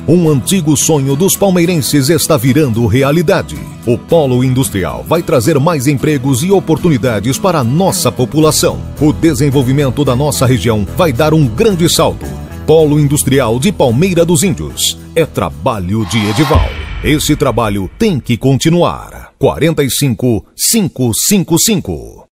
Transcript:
Um antigo sonho dos palmeirenses está virando realidade. O Polo Industrial vai trazer mais empregos e oportunidades para a nossa população. O desenvolvimento da nossa região vai dar um grande salto. Polo Industrial de Palmeira dos Índios. É trabalho de Edival. Esse trabalho tem que continuar. 45555